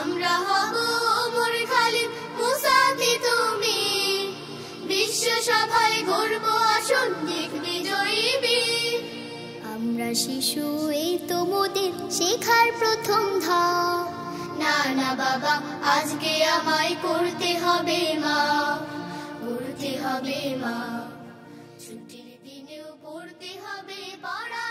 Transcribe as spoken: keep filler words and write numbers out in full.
আমরা হব ওমর খালিদ মুসাকে তুমি বিশ্ব সভায় গর্ব আসন দিক বিজয়ী বীর। আমরা শিশু এই তো মোদের শেখার প্রথম ধাপ। না না বাবা আজকে আমায় করতে হবে মা, করতে হবে মা, ছুটির দিনেও পড়তে হবে পড়া।